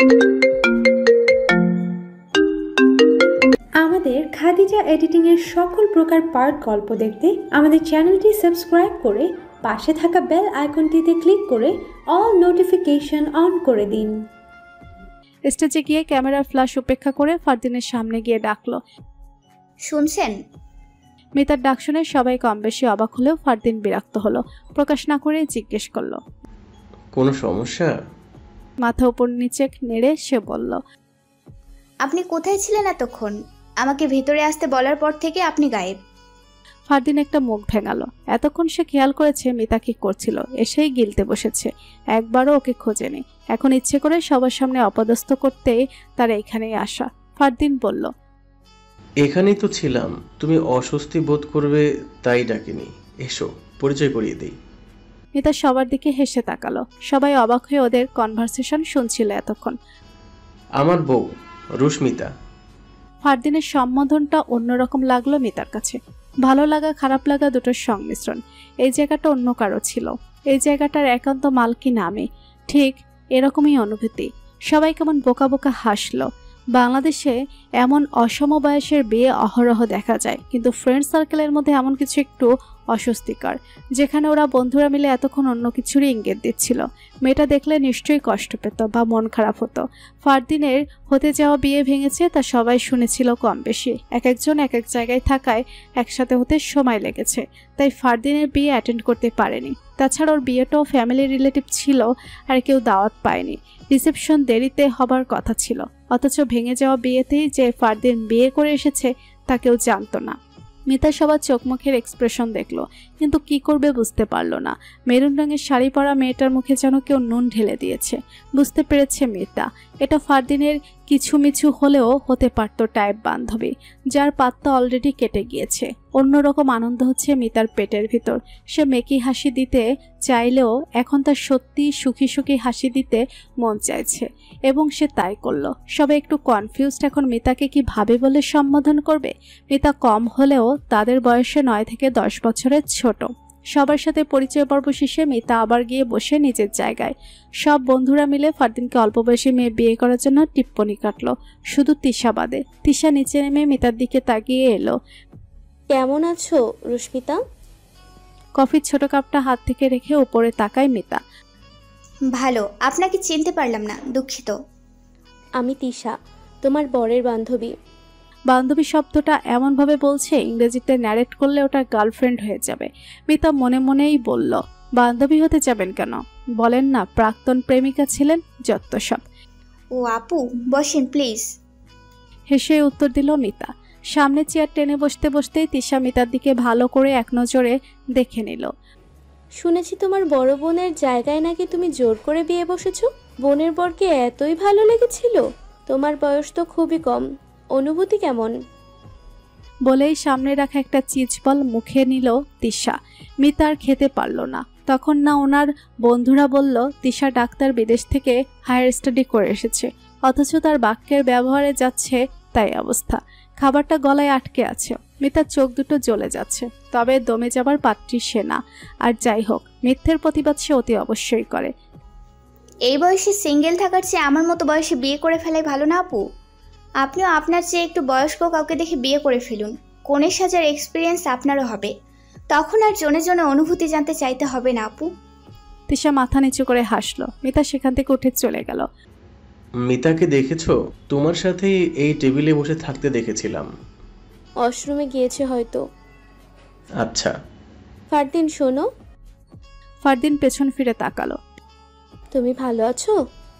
আমাদের খাদিজা এডিটিং এর সকল প্রকার পার্ট গল্প দেখতে আমাদের চ্যানেলটি সাবস্ক্রাইব করে পাশে থাকা বেল আইকনটিতে ক্লিক করে অল নোটিফিকেশন অন করে দিন। স্টেজে গিয়ে ক্যামেরার ফ্ল্যাশ উপেক্ষা করে ফারদিনের সামনে গিয়ে ডাকলো, শুনছেন? মিতার ডাক শুনে সবাই কম বেশি অবাক হলেও ফারদিন বিরক্ত হলো। প্রকাশ না করে জিজ্ঞেস করলো, কোনো সমস্যা? মাথা উপর নিচে নেড়ে সে বলল, আপনি কোথায় ছিলেন এতক্ষণ? আমাকে ভেতরে আসতে বলার পর থেকে আপনি গায়েব। ফারদিন একটা মুখ ভেঙালো। এতক্ষণ সে খেয়াল করেছে মিতা কি করছিল, এসেই গিলতে বসেছে। একবারও ওকে খোঁজেনি। এখন ইচ্ছে করে সবার সামনে অপদস্থ করতে তার এখানেই আসা। ফারদিন বলল, এখানেই তো ছিলাম, তুমি অস্বস্তি বোধ করবে তাই ডাকিনি। এসো পরিচয় করিয়ে দিই। মিতা সবার দিকে হেসে তাকালো। সবাই অবাক হয়ে ওদের কনভারসেশন শুনছিল এতক্ষণ। আমার বউ রুস্মিতা। ফারদিনের সম্বোধনটা অন্যরকম লাগলো মিতার কাছে। ভালো লাগা খারাপ লাগা দুটোর সংমিশ্রণ। এই জায়গাটা অন্য কারো ছিল, এই জায়গাটার একান্ত মালকিন আমি। ঠিক এরকমই অনুভূতি। সবাই কেমন বোকা বোকা হাসলো। বাংলাদেশে এমন অসম বয়সের বিয়ে অহরহ দেখা যায়, কিন্তু ফ্রেন্ড সার্কেলের মধ্যে এমন কিছু একটু অস্বস্তিকর, যেখানে ওরা বন্ধুরা মিলে এতক্ষণ অন্য কিছুরই ইঙ্গিত দিচ্ছিল। মেয়েটা দেখলে নিশ্চয়ই কষ্ট পেত বা মন খারাপ হতো। ফারদিনের হতে যাওয়া বিয়ে ভেঙেছে তা সবাই শুনেছিল কম বেশি। এক একজন এক এক জায়গায় থাকায় একসাথে হতে সময় লেগেছে, তাই ফারদিনের বিয়ে অ্যাটেন্ড করতে পারেনি। তাছাড়া ওর বিয়েটাও ফ্যামিলি রিলেটিভ ছিল, আর কেউ দাওয়াত পায়নি। রিসেপশন দেরিতে হবার কথা ছিল, অথচ ভেঙে যাওয়া বিয়েতেই যে ফারদিন বিয়ে করে এসেছে তা কেউ জানতো না। মিতা সবার চোখ মুখের এক্সপ্রেশন দেখলো, কিন্তু কি করবে বুঝতে পারলো না। মেরুন রঙের শাড়ি পরা মেয়েটার মুখে যেন কেউ নুন ঢেলে দিয়েছে। বুঝতে পেরেছে মিতা এটা ফারদিনের কিছু মিছু হলেও হতে পারত টাইপ বান্ধবী, যার পাত্তা অলরেডি কেটে গিয়েছে। অন্যরকম আনন্দ হচ্ছে মিতার পেটের ভিতর। সে মেকি হাসি দিতে চাইলেও এখন তার সত্যি সুখী সুখী হাসি দিতে মন চাইছে, এবং সে তাই করলো। সবাই একটু কনফিউজড এখন মিতাকে কি ভাবে বলে সম্বোধন করবে। মিতা কম হলেও তাদের বয়সে 9 থেকে 10 বছরের ছোট। সবার সাথে পরিচয় পর্ব শেষে মিতা আবার গিয়ে বসে নিজের জায়গায়। সব বন্ধুরা মিলে ফারদিনকে অল্প বয়সী মেয়ে বিয়ে করার জন্য টিপ্পনি কাটলো, শুধু তিশা বাদে। তিশা নিচে নেমে মিতার দিকে তাকিয়ে এলো, কেমন আছো রুস্মিতা? কফির ছোট কাপটা হাত থেকে রেখে উপরে তাকায় মিতা। ভালো, আপনাকে চিনতে পারলাম না, দুঃখিত। আমি তিশা, তোমার বরের বান্ধবী। বান্ধবী শব্দটা এমনভাবে বলছে ইংরেজিতে ন্যারেট করলে ওটা গার্লফ্রেন্ড হয়ে যাবে। মিতা মনে মনেই বলল, বান্ধবী হতে যাবেন কেন? বলেন না প্রাক্তন প্রেমিকা ছিলেন, যত সব। ও আপু, বসেন প্লিজ। হেসে উত্তর দিল মিতা। সামনে চেয়ার টেনে বসতে বসতেই তিশা মিতার দিকে ভালো করে এক নজরে দেখে নিল। শুনেছি তোমার বড় বোনের জায়গায় নাকি তুমি জোর করে বিয়ে বসেছো। বোনের বরকে এতই ভালো লেগেছিল? তোমার বয়স তো খুবই কম, অনুভূতি কেমন? বলেই সামনে রাখা একটা চিজ বল মুখে নিল তিশা। মিতা আর খেতে পারল না। তখন না ওনার বন্ধুরা বলল তিশা ডাক্তার, বিদেশ থেকে হায়ার স্টাডি করে এসেছে, অথচ তার বাক্যের ব্যবহারে যাচ্ছে তাই অবস্থা। খাবারটা গলায় আটকে আছে। মিতার চোখ দুটো জ্বলে যাচ্ছে, তবে দমে যাবার পাত্রী সে না। আর যাই হোক, মিথ্যের প্রতিবাদ সে অতি অবশ্যই করে। এই বয়সে সিঙ্গেল থাকার চেয়ে আমার মতো বয়সে বিয়ে করে ফেলাই ভালো না আপু? আপনিও আপনার চেয়ে একটু বয়স্ক কাউকে দেখে বিয়ে করে ফেলুন। কনের সাজার এক্সপিরিয়েন্স আপনারও হবে, তখন আর জনে জনে অনুভূতি জানতে চাইতে হবে না আপু। তিশা মাথা নিচু করে হাসলো। মিতা সেখান থেকে উঠে চলে গেল। মিতাকে দেখেছো? তোমার সাথেই এই টেবিলে বসে থাকতে দেখেছিলাম। ওয়াশরুমে গিয়েছে হয়তো। আচ্ছা। ফারদিন শোনো। ফারদিন পেছন ফিরে তাকালো। তুমি ভালো আছো?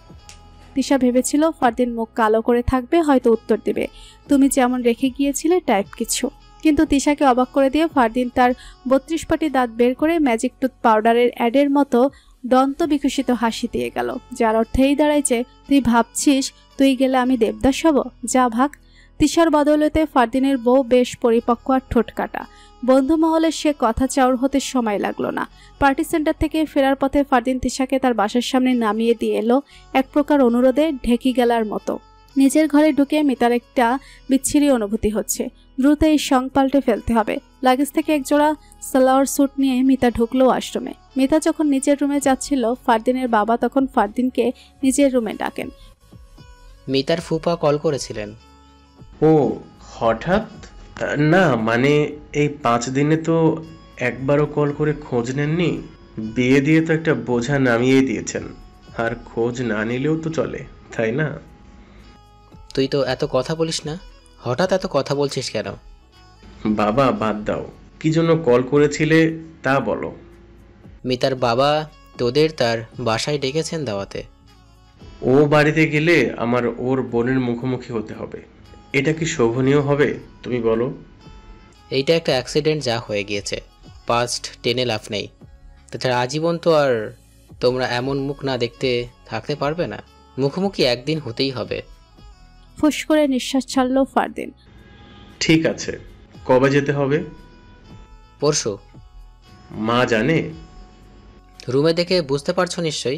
তিশা ভেবেছিল ফারদিন মুখ কালো করে থাকবে, হয়তো উত্তর দিবে তুমি যেমন রেখে গিয়েছিলে টাইপ কিছু। কিন্তু তিশাকে অবাক করে দিয়ে ফারদিন তার 32 পাটি দাঁত বের করে ম্যাজিক টুথ পাউডারের অ্যাডের মতো দন্ত বিকশিত হাসি দিয়ে গেল, যার অর্থেই দাঁড়ায় যে তুই ভাবছিস তুই গেলে আমি দেবদাস হব, যা ভাগ। তিশার বদৌলতে ফারদিনের বউ বেশ পরিপক্ক আর ঠোঁট কাটা। বন্ধু মহলে সে কথা চাউর হতে সময় লাগলো না। পার্টি সেন্টার থেকে ফেরার পথে ফারদিন তিশাকে তার বাসার সামনে নামিয়ে দিয়ে এলো, এক প্রকার অনুরোধে ঢেকি গেলার মতো। নিজের ঘরে ঢুকে মিতার একটা বিচ্ছিরি অনুভূতি হচ্ছে। দ্রুত এই সং পাল্টে ফেলতে হবে। লাগেজ থেকে একজোড়া সালোয়ার স্যুট নিয়ে মিতা ঢুকলো আশ্রমে। মিতা যখন নিজের রুমে যাচ্ছিল, ফারদিনের বাবা তখন ফারদিনকে নিজের রুমে ডাকেন। মিতার ফুপা কল করেছিলেন। ও হঠাৎ? না মানে এই 5 দিনে তো একবারও কল করে খোঁজ নেননি। বিয়ে দিয়ে তো একটা বোঝা নামিয়ে দিয়েছেন, আর খোঁজ না নিলেও তো চলে, তাই না? তুই তো এত কথা বলিস না, হঠাৎ এত কথা বলছিস কেন? বাবা বাদ দাও, কি জন্য কল করেছিলে তা বলো। মিতার বাবা তোদের তার বাসায় ডেকেছেন দাওয়াতে। ও বাড়িতে গেলে আমার ওর বোনের মুখোমুখি হতে হবে, এটা কি শোভনীয় হবে তুমি বলো? এইটা একটা অ্যাক্সিডেন্ট, যা হয়ে গিয়েছে পাস্ট টেনে লাভ নেই। তাছাড়া আজীবন তো আর তোমরা এমন মুখ না দেখতে থাকতে পারবে না, মুখোমুখি একদিন হতেই হবে। ফুস করে নিঃশ্বাস ছাড়ল ফারদিন। ঠিক আছে, কবে যেতে হবে? পরশু। মা জানে? রুমে দেখে বুঝতে পারছো নিশ্চয়ই।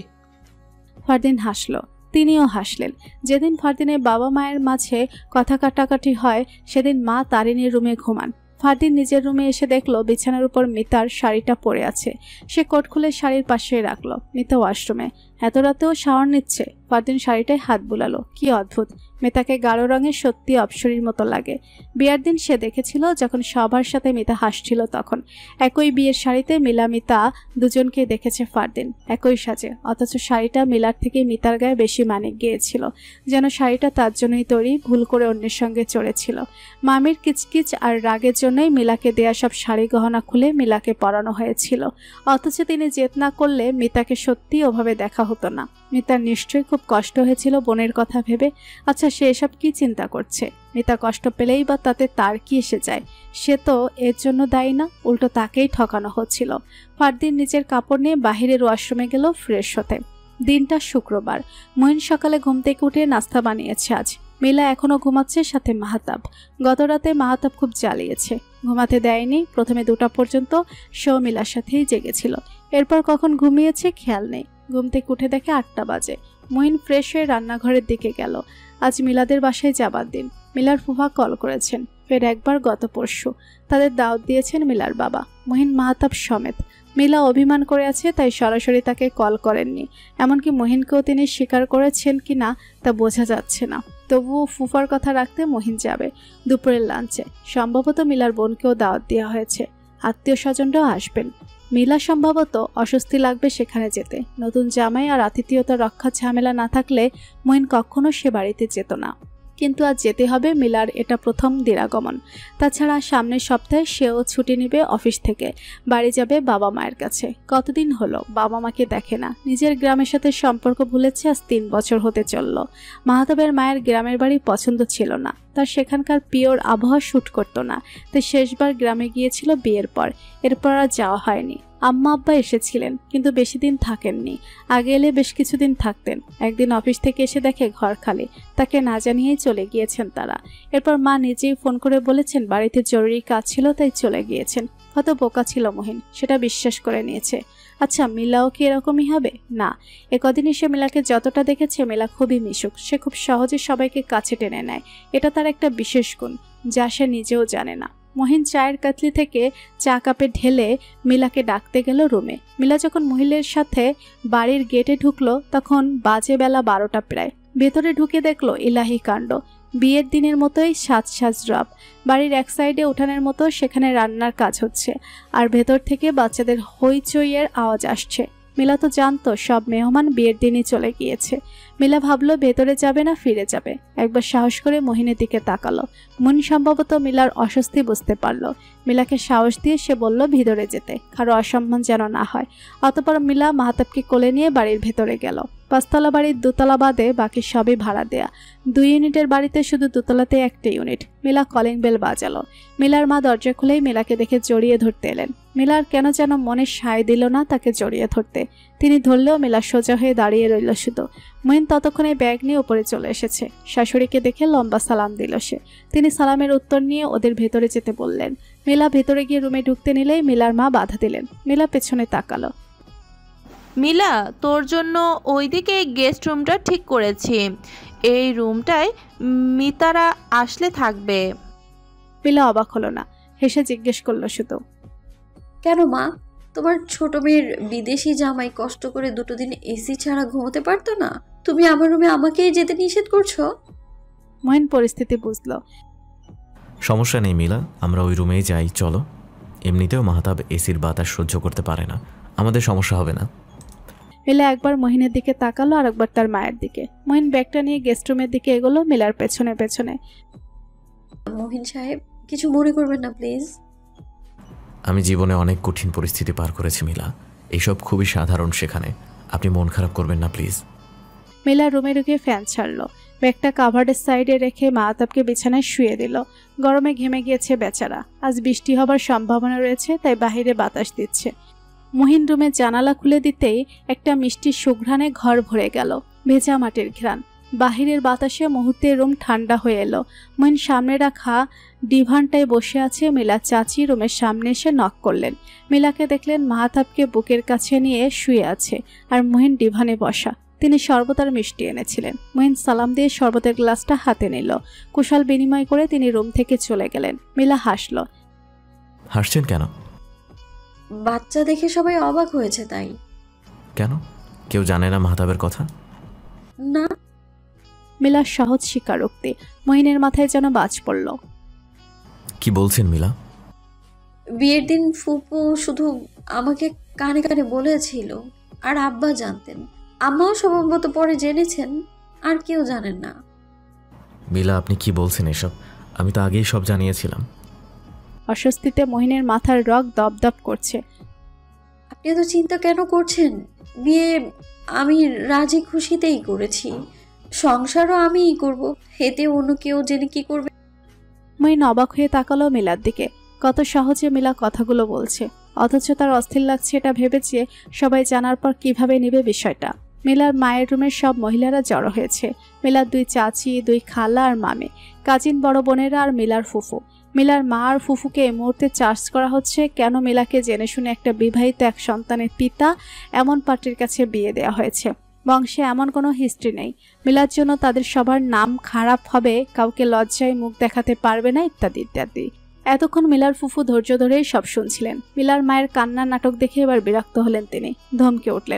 ফারদিন হাসল, তিনিও হাসলেন। যেদিন ফারদিনের বাবা মায়ের মাঝে কথা কাটাকাটি হয় সেদিন মা তারিনীর রুমে ঘুমান। ফারদিন নিজের রুমে এসে দেখলো বিছানার উপর মিতার শাড়িটা পরে আছে। সে কোট খুলে শাড়ির পাশে রাখলো। মিতা ওয়াশরুমে, এত রাতেও শাওয়ার নিচ্ছে। ফারদিন শাড়িটায় হাত বুলালো। কি অদ্ভুত, মিতাকে গাঢ় রঙের সত্যি অপসরীর মতো লাগে। বিয়ের দিন সে দেখেছিল যখন সবার সাথে মিতা হাসছিল, তখন একই বিয়ের শাড়িতে মিলা মিতা দুজনকে দেখেছে ফারদিন একই সাজে, অথচ শাড়িটা মিলার থেকে মিতার গায়ে বেশি মানিক গিয়েছিল, যেন শাড়িটা তার জন্যই তৈরি, ভুল করে অন্যের সঙ্গে চড়েছিল। মামির কিচকিচ আর রাগের জন্যই মিলাকে দেয়া সব শাড়ি গহনা খুলে মিলাকে পরানো হয়েছিল, অথচ তিনি জেদ না করলে মিতাকে সত্যি ওভাবে দেখা হতো না। মিতার নিশ্চয়ই খুব কষ্ট হয়েছিল বোনের কথা ভেবে। আচ্ছা, সে এসব কি চিন্তা করছে? মিতা কষ্ট পেলেই বা তাতে তার কি এসে যায়? সে তো এর জন্য দায়ী না, উল্টো তাকেই ঠকানো হচ্ছিল। ফারদিন নিজের কাপড় নিয়ে বাহিরের ওয়াশরুমে গেল ফ্রেশ হতে। দিনটা শুক্রবার। মঈন সকালে ঘুম থেকে উঠে নাস্তা বানিয়েছে আজ। মিলা এখনো ঘুমাচ্ছে, সাথে মাহাতাব। গত রাতে মাহাতাব খুব জ্বালিয়েছে, ঘুমাতে দেয়নি। প্রথমে 2টা পর্যন্ত সেও মিলার সাথেই জেগেছিল। এরপর কখন ঘুমিয়েছে খেয়াল নেই। ঘুম থেকে উঠে দেখে 8টা বাজে। মঈন ফ্রেশ হয়ে রান্নাঘরের দিকে গেল। আজ মিলাদের বাসায় যাবার দিন। মিলার ফুফা কল করেছেন, ফের একবার গত পরশু। তাদের দাওয়াত দিয়েছেন মিলার বাবা, মঈন মাহাতাব সমেত। মিলা অভিমান করে আছে, তাই সরাসরি তাকে কল করেননি। এমনকি মহিনকেও তিনি স্বীকার করেছেন কি না তা বোঝা যাচ্ছে না। তবুও ফুফার কথা রাখতে মহিন যাবে দুপুরের লাঞ্চে। সম্ভবত মিলার বোনকেও দাওয়াত দেওয়া হয়েছে, আত্মীয় স্বজনরাও আসবেন। মিলা সম্ভবত অস্বস্তি লাগবে সেখানে যেতে। নতুন জামাই আর আতিথেয়তা রক্ষা ঝামেলা না থাকলে মঈন কখনো সে বাড়িতে যেত না। কিন্তু আজ যেতে হবে। মিলার এটা প্রথম দিরাগমন। তাছাড়া সামনের সপ্তাহে সেও ছুটি নেবে অফিস থেকে, বাড়ি যাবে বাবা মায়ের কাছে। কতদিন হলো বাবা মাকে দেখে না। নিজের গ্রামের সাথে সম্পর্ক ভুলেছে আজ 3 বছর হতে চলল। মাহাতাবের মায়ের গ্রামের বাড়ি পছন্দ ছিল না, তার সেখানকার পিওর আবহাওয়া শ্যুট করতো না, তাই শেষবার গ্রামে গিয়েছিল বিয়ের পর। এরপর আর যাওয়া হয়নি। আম্মা আব্বা এসেছিলেন, কিন্তু বেশি দিন থাকেননি। আগে এলে বেশ কিছুদিন থাকতেন। একদিন অফিস থেকে এসে দেখে ঘর খালি, তাকে না জানিয়েই চলে গিয়েছেন তারা। এরপর মা নিজেই ফোন করে বলেছেন বাড়িতে জরুরি কাজ ছিল, তাই চলে গিয়েছেন। কত বোকা ছিল মহিন, সেটা বিশ্বাস করে নিয়েছে। আচ্ছা, মিলাও কি এরকমই হবে? না, একদিন এসে মিলাকে যতটা দেখেছে, মিলা খুবই মিশুক। সে খুব সহজে সবাইকে কাছে টেনে নেয়। এটা তার একটা বিশেষ গুণ, যা সে নিজেও জানে না। মহিন চায়ের কাতলি থেকে চা কাপে ঢেলে মিলাকে ডাকতে গেল রুমে। মিলা যখন মহিলের সাথে বাড়ির গেটে ঢুকলো তখন বাজে বেলা 12টা প্রায়। ভেতরে ঢুকে দেখলো ইলাহি কাণ্ড। বিয়ের দিনের মতোই সাজ সাজ রব। বাড়ির এক সাইডে উঠানের মতো সেখানে রান্নার কাজ হচ্ছে, আর ভেতর থেকে বাচ্চাদের হইচইয়ের আওয়াজ আসছে। মিলা তো জানতো সব মেহমান বিয়ের দিনই চলে গিয়েছে। মিলা ভাবলো ভেতরে যাবে না ফিরে যাবে। একবার সাহস করে মহিনের দিকে তাকালো। মন সম্ভবত মিলার অস্বস্তি বুঝতে পারলো। মিলাকে সাহস দিয়ে সে বলল ভিতরে যেতে, কারো অসম্মান যেন না হয়। অতঃপর মিলা মাহাতাবকে কোলে নিয়ে বাড়ির ভেতরে গেল। 5তলা বাড়ির 2তলা বাদে বাকি সবই ভাড়া দেয়া। 2 ইউনিটের বাড়িতে শুধু 2তলাতে একটা ইউনিট। মিলা কলিং বেল বাজালো। মিলার মা দরজা খুলেই মিলাকে দেখে জড়িয়ে ধরতে এলেন। মিলার কেন যেন মনে সায় দিল না তাকে জড়িয়ে ধরতে। তিনি ধরলেও মিলা সোজা হয়ে দাঁড়িয়ে রইল শুধু। মঈন ততক্ষণে ব্যাগ নিয়ে উপরে চলে এসেছে। শাশুড়িকে দেখে লম্বা সালাম দিল সে। তিনি সালামের উত্তর নিয়ে ওদের ভেতরে যেতে বললেন। মিলা ভেতরে গিয়ে রুমে ঢুকতে নিলেই মিলার মা বাধা দিলেন। মিলা পেছনে তাকালো। মিলা, তোর জন্য ওইদিকে গেস্ট রুমটা ঠিক করেছি। এই রুমটায় মিতারা আসলে থাকবে। মিলা অবাক হলো না, হেসে জিজ্ঞেস করলো শুধু, কেন মা, তোমার ছোট মেয়ের বিদেশি জামাই কষ্ট করে 2 দিন এসি ছাড়া ঘুমোতে পারতো না? তুমি আমার রুমে আমাকেই যেতে নিষেধ করছো? মহিন পরিস্থিতি বুঝলো। সমস্যা নেই মিলা, আমরা ওই রুমেই যাই, চলো। এমনিতেও মাহতাব এসির বাতাস সহ্য করতে পারে না, আমাদের সমস্যা হবে না। মিলা একবার মহিনের দিকে তাকালো আর একবার তার মায়ের দিকে। মহিন ব্যাগটা নিয়ে গেস্ট রুমের দিকে এগোলো মিলার পেছনে পেছনে। মহিন সাহেব, কিছু মনে করবেন না প্লিজ। আমি জীবনে অনেক কঠিন পরিস্থিতি পার করেছি মিলা, এইসব খুবই সাধারণ, সেখানে আপনি মন খারাপ করবেন না প্লিজ। মিলা রুমে ঢুকে ফ্যান ছাড়লো, ব্যাগটা কাভার্ডের সাইডে রেখে মাহতাবকে বিছানায় শুয়ে দিল। গরমে ঘেমে গিয়েছে বেচারা, আজ বৃষ্টি হবার সম্ভাবনা রয়েছে, তাই বাহিরে বাতাস দিচ্ছে। মহিন রুমের জানালা খুলে দিতেই একটা মিষ্টি সুঘ্রাণে ঘর ভরে গেল, ভেজা মাটির ঘ্রাণ। বাহিরের বাতাসে মুহূর্তে রুম ঠান্ডা হয়ে এলো। মহিন সামনে রাখা ডিভানটায় বসে আছে। মিলা চাচি রুমের সামনে এসে নক করলেন। মিলাকে দেখলেন মাহতাবকে বুকের কাছে নিয়ে শুয়ে আছে আর মহিন ডিভানে বসা। তিনি শরবত আর মিষ্টি এনেছিলেন। মহিন সালাম দিয়ে শরবতের গ্লাসটা হাতে নিল। কুশল বিনিময় করে তিনি রুম থেকে চলে গেলেন। মিলা হাসল। হাসছেন কেন? বাচ্চা দেখে সবাই অবাক হয়েছে তাই। কেন, কেউ জানে না মাহতাবের কথা? না। মিলার সহজ স্বীকারোক্তি। মহিনের মাথায় যেন বাজ পড়ল। কি বলছেন মিলা? বিয়ের দিন ফুপু শুধু আমাকে কানে কানে বলেছিল, আর আব্বা জানতেন। আম্মাও সম্ভবত পরে জেনেছেন, আর কেউ জানেন না। মিলা, আপনি কি বলছেন এসব? আমি তো আগেই সব জানিয়েছিলাম। অস্বস্তিতে মহিনের মাথার রগ দপদপ করছে। আপনি এত চিন্তা কেন করছেন? বিয়ে আমি রাজি খুশিতেই করেছি, সংসারও আমিই করব, এতে অন্য কেউ জেনে কি করবে? মহিন অবাক হয়ে তাকালো মিলার দিকে। কত সহজে মিলা কথাগুলো বলছে, অথচ তার অস্থির লাগছে এটা ভেবেছে সবাই জানার পর কিভাবে নেবে বিষয়টা। মিলার মায়ের রুমের সব মহিলারা জড়ো হয়েছে। মিলার দুই চাচি, দুই খালা আর মামে, কাজিন বড় বোনেরা আর মিলার ফুফু। মিলার মা আর ফুফুকে এই মুহূর্তে চার্জ করা হচ্ছে কেন মিলাকে জেনে শুনে একটা বিবাহিত এক সন্তানের পিতা এমন পার্টির কাছে বিয়ে দেওয়া হয়েছে। বংশে এমন কোনো হিস্ট্রি নেই। মিলার জন্য তাদের সবার নাম খারাপ হবে, কাউকে লজ্জায় মুখ দেখাতে পারবে না, ইত্যাদি ইত্যাদি। এতক্ষণ মিলার ফুফু ধৈর্য ধরেই সব শুনছিলেন। মিলার মায়ের কান্নার নাটক দেখে এবার বিরক্ত হলেন তিনি, ধমকে উঠলেন।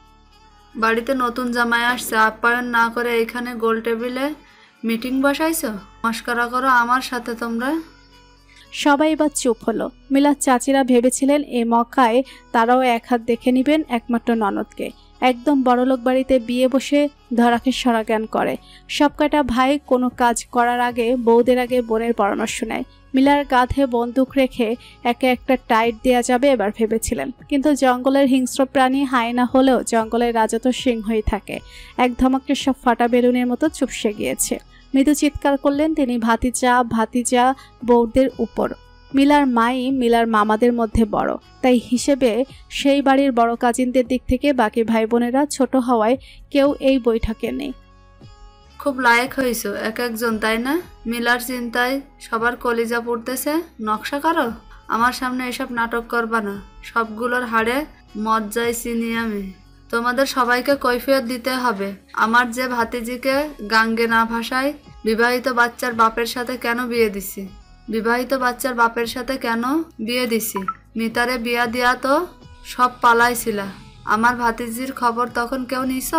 বাড়িতে নতুন জামাই আসছে, আপ্যায়ন না করে এখানে গোল টেবিলে মিটিং বসাইছো? মস্করা করো আমার সাথে তোমরা? সবাই এবার চুপ হলো। মিলার চাচিরা ভেবেছিলেন এ মকায় তারাও এক হাত দেখে নিবেন একমাত্র ননদকে। একদম বড়লোক বাড়িতে বিয়ে বসে ধরাকে সরাজ্ঞান করে। সব কটা ভাই কোনো কাজ করার আগে বউদের আগে বোনের পরামর্শ নেয়। মিলার কাঁধে বন্দুক রেখে একে একটা টাইট দেয়া যাবে এবার ভেবেছিলেন, কিন্তু জঙ্গলের হিংস্র প্রাণী হায়না হলেও জঙ্গলের রাজা তো সিংহই থাকে। এক ধমকে সব ফাটা বেলুনের মতো চুপসে গিয়েছে। মৃদু চিৎকার করলেন তিনি ভাতিজা ভাতিজা বউদের উপর। মিলার মাই মিলার মামাদের মধ্যে বড়, তাই হিসেবে সেই বাড়ির বড় কাজিনদের দিক থেকে বাকি ভাই বোনেরা ছোট হওয়ায় কেউ এই বৈঠকে নেই। খুব লায়েক হয়েছ এক একজন, তাই না? মিলার চিন্তায় সবার কলিজা পড়তেছে। নকশা করো, আমার সামনে এসব নাটক করবা না। সবগুলোর হাড়ে মজ্জায় চিনি আমি। তোমাদের সবাইকে কৈফিয়ত দিতে হবে। আমার যে ভাতিজিকে গাঙ্গে না ভাসায় বিবাহিত বাচ্চার বাপের সাথে কেন বিয়ে দিছি? বিবাহিত বাচ্চার বাপের সাথে কেন বিয়ে দিছি? মিতারে বিয়া দিয়া তো সব পালাইছিলা। আমার ভাতিজির খবর তখন কেউ নিছ?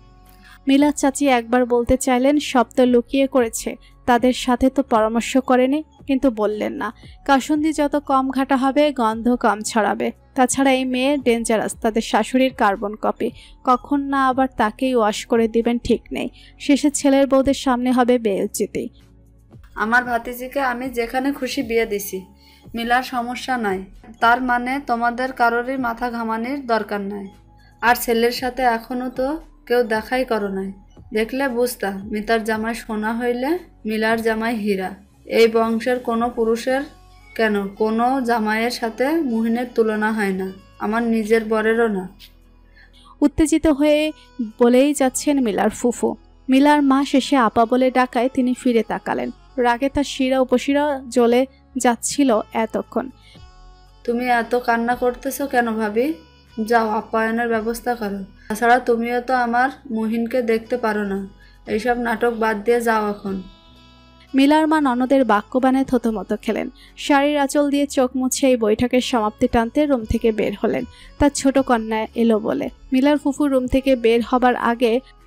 মিলার চাচি একবার বলতে চাইলেন সব তো লুকিয়ে করেছে, তাদের সাথে তো পরামর্শ করেনি, কিন্তু বললেন না। কাসুন্দি যত কম ঘাটা হবে গন্ধ কম ছড়াবে। তাছাড়া এই মেয়ে ডেঞ্জারাস, তাদের শাশুড়ির কার্বন কপি। কখন না আবার তাকেই ওয়াশ করে দিবেন ঠিক নেই। শেষে ছেলের বউদের সামনে হবে বেউচিতি। আমার ভাতিজিকে আমি যেখানে খুশি বিয়ে দিছি, মিলার সমস্যা নাই। তার মানে তোমাদের কারোরই মাথা ঘামানির দরকার নাই। আর ছেলের সাথে এখনো তো কেউ দেখাই করো নাই, দেখলে বুঝতা মিতার জামাই সোনা হইলে মিলার জামাই হীরা। এই বংশের কোনো পুরুষের কেন কোনো জামাইয়ের সাথে মুহিনের তুলনা হয় না, আমার নিজের বরেরও না। উত্তেজিত হয়ে বলেই যাচ্ছেন মিলার ফুফু। মিলার মা শেষে আপা বলে ডাকায় তিনি ফিরে তাকালেন। রাগে তার শিরা উপশিরা জ্বলে যাচ্ছিল এতক্ষণ। তুমি এত কান্না করতেছো কেন ভাবি? যাও আপ্যায়নের ব্যবস্থা করো। তাছাড়া তুমিও তো আমার মুহিনকে দেখতে পারো না। এইসব নাটক বাদ দিয়ে যাও এখন। মিলার মা ননদের বাক্যবাণে থতমত খেলেন। শাড়ির আঁচল দিয়ে চোখ মুছে এই বৈঠকের সমাপ্তি টানতে রুম থেকে বের হলেন। তার ছোট কন্যা এলো বলে। মিলার ফুফু রুম থেকে বের হবার আগে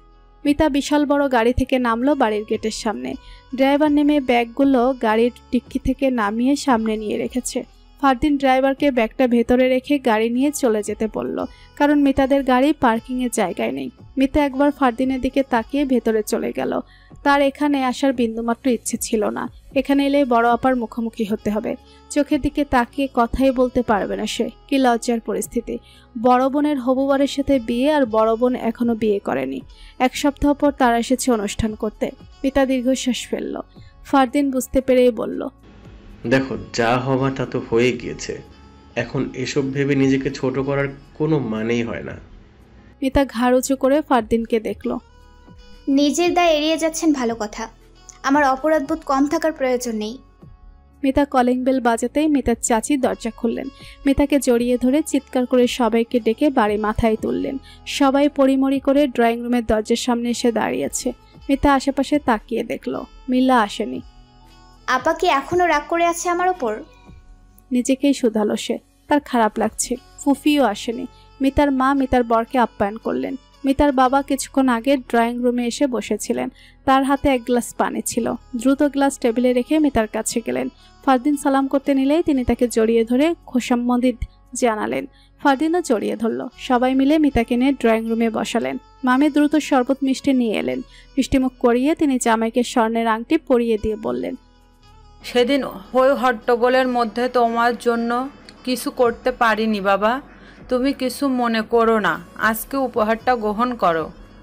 মিতা বিশাল বড় গাড়ি থেকে নামলো বাড়ির গেটের সামনে। ড্রাইভার নেমে ব্যাগগুলো গাড়ির ডিক্কি থেকে নামিয়ে সামনে নিয়ে রেখেছে। ফারদিন ড্রাইভারকে ব্যাগটা ভেতরে রেখে গাড়ি নিয়ে চলে যেতে বলল, কারণ মিতাদের গাড়ি পার্কিংয়ের জায়গায় নেই। মিতা একবার ফারদিনের দিকে তাকিয়ে ভেতরে চলে গেল। তার এখানে আসার বিন্দুমাত্র ইচ্ছে ছিল না। এখানে এলে বড় আপার মুখোমুখি হতে হবে। চোখের দিকে তাকিয়ে কথাই বলতে পারবে না সে। কি লজ্জার পরিস্থিতি। বড় বোনের হবুবারের সাথে বিয়ে, আর বড় বোন এখনো বিয়ে করেনি। 1 সপ্তাহ পর তারা এসেছে অনুষ্ঠান করতে। মিতা দীর্ঘশ্বাস ফেলল। ফারদিন বুঝতে পেরেই বলল, দেখো, যা হওয়া তা তো হয়ে গিয়েছে। এখন এসব ভেবে নিজেকে ছোট করার কোনো মানেই হয় না। মিতা ঘাড় উঁচু করে ফারদিনকে দেখল। নিজের দায় এড়িয়ে যাচ্ছেন, ভালো কথা। আমার অপরাধবোধ কম থাকার প্রয়োজন নেই। মিতা কলিং বেল বাজাতেই মিতার চাচি দরজা খুললেন। মিতাকে জড়িয়ে ধরে চিৎকার করে সবাইকে ডেকে বাড়ি মাথায় তুললেন। সবাই পরিমরি করে ড্রয়িং রুমের দরজার সামনে এসে দাঁড়িয়েছে। মিতা আশেপাশে তাকিয়ে দেখল, মিলা আসেনি। আপা কি এখনো রাগ করে আছে আমার ওপর? নিজেকেই শুধালো সে। তার খারাপ লাগছে। ফুফিও আসেনি। মিতার মা মিতার বরকে আপ্যায়ন করলেন। মিতার বাবা কিছুক্ষণ আগে ড্রয়িং রুমে এসে বসেছিলেন। তার হাতে 1 গ্লাস পানি ছিল। দ্রুত গ্লাস টেবিলে রেখে মিতার কাছে গেলেন। ফারদিন সালাম করতে নিলেই তিনি তাকে জড়িয়ে ধরে খোশাম্মদি জানালেন। ফারদিনও জড়িয়ে ধরল। সবাই মিলে মিতাকে নিয়ে ড্রয়িং রুমে বসালেন। মামি দ্রুত শরবত মিষ্টি নিয়ে এলেন। মিষ্টিমুখ করিয়ে তিনি জামাইকে স্বর্ণের আংটি পরিয়ে দিয়ে বললেন, সেদিন হই হট্টগোলের মধ্যে তোমার জন্য কিছু করতে পারিনি বাবা। তুমি কিছু মনে করো না, আজকে উপহারটা গ্রহণ করো।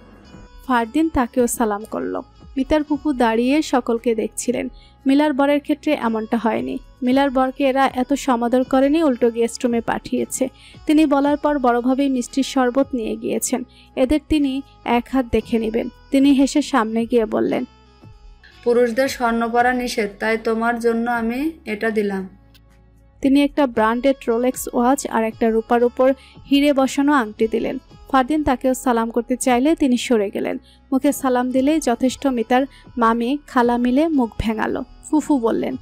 ফারদিন তাকেও সালাম করল। মিতার ফুফু দাঁড়িয়ে সকলকে দেখছিলেন। মিলার বরের ক্ষেত্রে এমনটা হয়নি। মিলার বরকে এরা এত সমাদর করেনি, উল্টো গেস্ট রুমে পাঠিয়েছে। তিনি বলার পর বড়ভাবেই মিষ্টির শরবত নিয়ে গিয়েছেন। এদের তিনি 1 হাত দেখে নেবেন। তিনি হেসে সামনে গিয়ে বললেন, পুরুষদের স্বর্ণ পরা নিষেধ, তাই তোমার জন্য আমি এটা দিলাম। তিনি একটা ব্র্যান্ডেড রোলেক্স ওয়াচ আর একটা রূপার উপর হিরে বসানো আংটি দিলেন। ফারদিন তাকেও সালাম করতে চাইলে তিনি সরে গেলেন। মুখে সালাম দিলেই যথেষ্ট। মিতার মামি খালা মিলে মুখ ভেঙালো। ফুফু বললেন,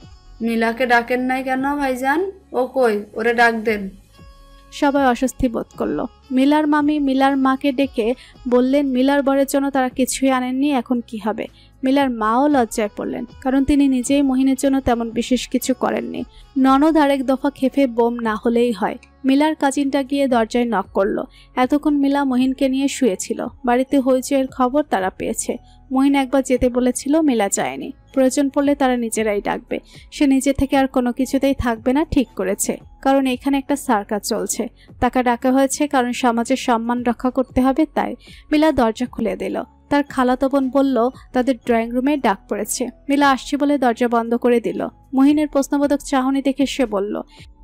মিলাকে ডাকেন নাই কেন ভাইজান? ও কই, ওরে ডাক দেন। সবাই অস্বস্তি বোধ করলো। মিলার মামি মিলার মাকে ডেকে বললেন মিলার বরের জন্য তারা কিছুই আনেননি, এখন কি হবে। মিলার মাও লজ্জায় পড়লেন, কারণ তিনি নিজেই মহিনের জন্য তেমন বিশেষ কিছু করেননি। ননদ আরেক দফা খেপে বোম না হলেই হয়। মিলার কাজিনটা গিয়ে দরজায় নক করলো। এতক্ষণ মিলা মহিনকে নিয়ে শুয়েছিল। বাড়িতে হইচইয়ের খবর তারা পেয়েছে। মহিন একবার যেতে বলেছিল, মিলা যায়নি। প্রয়োজন পড়লে তারা নিজেরাই ডাকবে। সে নিজে থেকে আর কোনো কিছুতেই থাকবে না, ঠিক করেছে। কারণ এখানে একটা সার্কাস চলছে। তাকে ডাকা হয়েছে কারণ সমাজের সম্মান রক্ষা করতে হবে, তাই। মিলা দরজা খুলে দিল। তার খালাতো বোন বলল তাদের ড্রয়িং রুমে ডাক পড়েছে। মিলা আসছে বলে দরজা বন্ধ করে দিল। মহিনের প্রশ্নবোধক চাহনি দেখে সে বলল,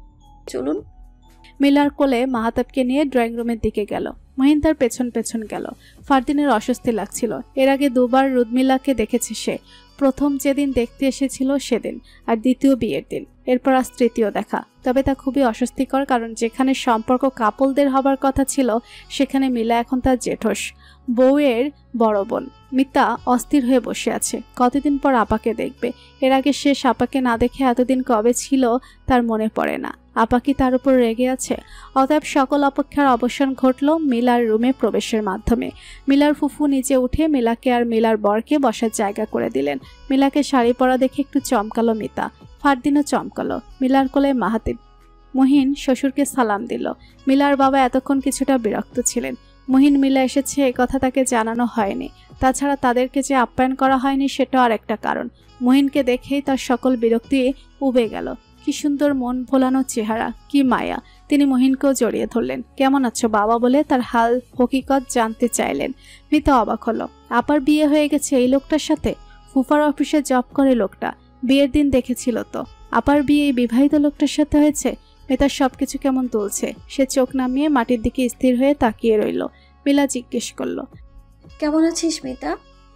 চলুন। মিলার কোলে মাহাতাবকে নিয়ে ড্রয়িং রুমের দিকে গেল। মহিন তার পেছন পেছন গেল। ফারদিনের অস্বস্তি লাগছিল। এর আগে 2 বার রুদমিলাকে দেখেছে সে। প্রথম যেদিন দেখতে এসেছিল সেদিন, আর দ্বিতীয় বিয়ের দিন। এরপর আজ তৃতীয় দেখা। তবে তা খুবই অস্বস্তিকর, কারণ যেখানে সম্পর্ক কাপলদের হবার কথা ছিল সেখানে মিলা এখন তার জেঠস বউয়ের বড় বোন। মিতা অস্থির হয়ে বসে আছে। কতদিন পর আপাকে দেখবে। এর আগে শেষ আপাকে না দেখে এতদিন কবে ছিল তার মনে পড়ে না। আপা কি তার উপর রেগে আছে? অতএব সকল অপেক্ষার অবসান ঘটল মিলার রুমে প্রবেশের মাধ্যমে। মিলার ফুফু নিচে উঠে মিলাকে আর মিলার বরকে বসার জায়গা করে দিলেন। মিলাকে শাড়ি পরা দেখে একটু চমকালো মিতা। ফারদিনও চমকালো। মিলার কোলে মাহাতিব। মহিন শ্বশুরকে সালাম দিল। মিলার বাবা এতক্ষণ কিছুটা বিরক্ত ছিলেন। মহিন মিলা এসেছে এ কথা তাকে জানানো হয়নি। তাছাড়া তাদেরকে যে আপ্যায়ন করা হয়নি সেটাও আর একটা কারণ। মহিনকে দেখেই তার সকল বিরক্তি উবে গেল। কি সুন্দর মন ভোলানো চেহারা, কি মায়া। তিনি মহিনকেও জড়িয়ে ধরলেন। কেমন আছো বাবা বলে তার হাল হকিকত জানতে চাইলেন। মিতা অবাক হলো। আপার বিয়ে হয়ে গেছে এই লোকটার সাথে? ফুফার অফিসে জব করে লোকটা। বিয়ের দিন দেখেছিল তো। আপার বিয়ে এই বিবাহিত লোকটার সাথে হয়েছে? মিতার সবকিছু কেমন তুলছে। সে চোখ নামিয়ে মাটির দিকে স্থির হয়ে তাকিয়ে রইল। মিলা জিজ্ঞেস করলো, কেমন আছিস মিতা?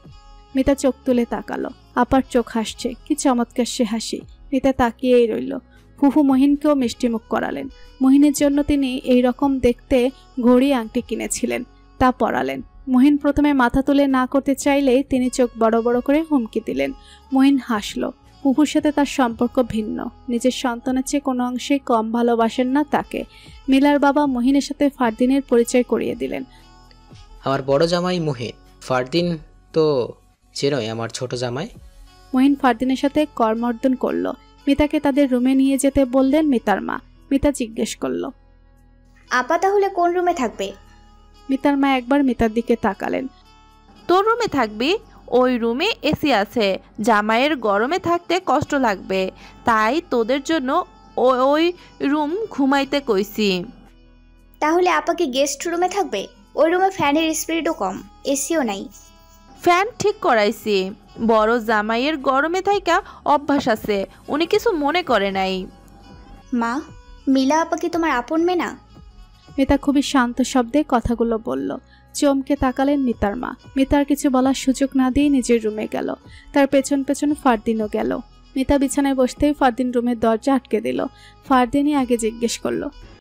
মিতা চোখ তুলে তাকালো। আপার চোখ হাসছে। কি চমৎকার সে হাসি। মিতা তাকিয়েই রইল। ফুফু মহিনকেও মিষ্টিমুখ করালেন। মহিনের জন্য তিনি এই রকম দেখতে ঘড়ি আংটি কিনেছিলেন, তা পরালেন। মহিন প্রথমে মাথা তুলে না করতে চাইলেই তিনি চোখ বড় বড় করে হুমকি দিলেন। মহিন হাসল। ফুফুর সাথে তার সম্পর্ক ভিন্ন। নিজের সন্তানের চেয়ে কোনো অংশেই কম ভালোবাসেন না তাকে। মিলার বাবা মহিনের সাথে ফারদিনের পরিচয় করিয়ে দিলেন। আমার বড় জামাই মহিন, ফারদিন তো চেনই আমার ছোট জামাই। মহিন ফারদিনের সাথে করমর্দন করলো। মিতাকে তাদের রুমে নিয়ে যেতে বললেন মিতার মা। মিতা জিজ্ঞেস করলো, আপা তাহলে কোন রুমে থাকবে? মিতার মা একবার মিতার দিকে তাকালেন। তোর রুমে থাকবি? ওই রুমে এসি আছে, জামাইয়ের গরমে থাকতে কষ্ট লাগবে, তাই তোদের জন্য ওই রুম ঘুমাইতে কইছি। তাহলে আপা কি গেস্ট রুমে থাকবে? ওই রুমে ফ্যানের স্পিডও কম, এসিও নাই। ফ্যান ঠিক করাইছি, বড় জামাইয়ের গরমে থাইকা অভ্যাস আছে, উনি কিছু মনে করে নাই। মা, মিলা আপা কি তোমার আপন মেয়ে না? মিতা খুবই শান্ত শব্দে কথাগুলো বলল। চমকে তাকালেন মিতার মা। মিতার কিছু বলার সুযোগ না দিয়ে নিজের রুমে গেল। তার পেছন পেছন ফারদিনও গেল। মিতা বিছানায় বসতেই ফারদিন রুমের দরজা আটকে দিল। ফারদিনই আগে জিজ্ঞেস করলো,